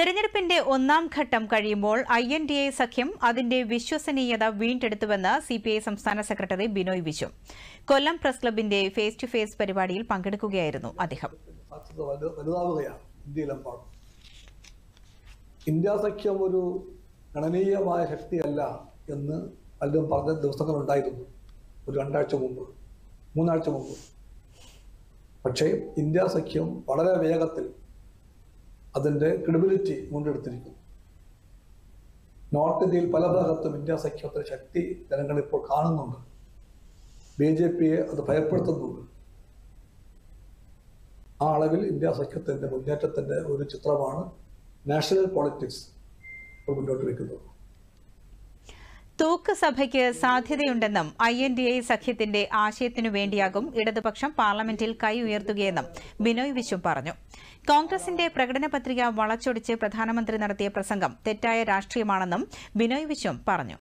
തെരഞ്ഞെടുപ്പിന്റെ ഒന്നാം ഘട്ടം കഴിയുമ്പോൾ INDA സഖ്യം അതിന്റെ വിശ്വസനീയത വീണ്ടെടുത്തുവെന്ന് CPI സംസ്ഥാന സെക്രട്ടറി ബിനോയ് വിശ്വം. കൊല്ലം പ്രസ് ക്ലബിന്റെ ഫേസ് ടു ഫേസ് പരിപാടിയിൽ പങ്കെടുക്കുകയായിരുന്നു അദ്ദേഹം. ഇന്ത്യ സഖ്യം ഒരു ഗണനീയമായ ശക്തിയല്ല എന്ന് പലരും പറഞ്ഞ ദിവസങ്ങളുണ്ടായിരുന്നു. ഒരു 2 ആഴ്ച മുമ്പ്, 3 ആഴ്ച മുമ്പ്. പക്ഷേ ഇന്ത്യ സഖ്യം വളരെ വേഗത്തിൽ അതിൻ്റെ ക്രെഡിബിലിറ്റി കൊണ്ടെടുത്തിരിക്കുന്നു. നോർത്ത് ഇന്ത്യയിൽ പല ഭാഗത്തും ഇന്ത്യ സഖ്യത്തിന്റെ ശക്തി ജനങ്ങൾ ഇപ്പോൾ കാണുന്നുണ്ട്. BJPയെ അത് ഭയപ്പെടുത്തുന്നുണ്ട്. ആ അളവിൽ ഇന്ത്യ സഖ്യത്തിന്റെ മുന്നേറ്റത്തിന്റെ ഒരു ചിത്രമാണ് നാഷണൽ പോളിറ്റിക്സ് മുന്നോട്ട് വയ്ക്കുന്നത്. തൂക്ക് സഭയ്ക്ക് സാധ്യതയുണ്ടെന്നും INDA സഖ്യത്തിന്റെ ആശയത്തിനു വേണ്ടിയാകും ഇടതുപക്ഷം പാർലമെന്റിൽ കൈ ഉയർത്തുകയെന്നും ബിനോയ് വിശ്വം പറഞ്ഞു. കോൺഗ്രസിന്റെ പ്രകടന പത്രിക വളച്ചൊടിച്ച് പ്രധാനമന്ത്രി നടത്തിയ പ്രസംഗം തെറ്റായ രാഷ്ട്രീയമാണെന്നും ബിനോയ് വിശ്വം പറഞ്ഞു.